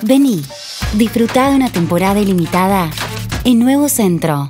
Vení, disfrutá de una temporada ilimitada en Nuevo Centro.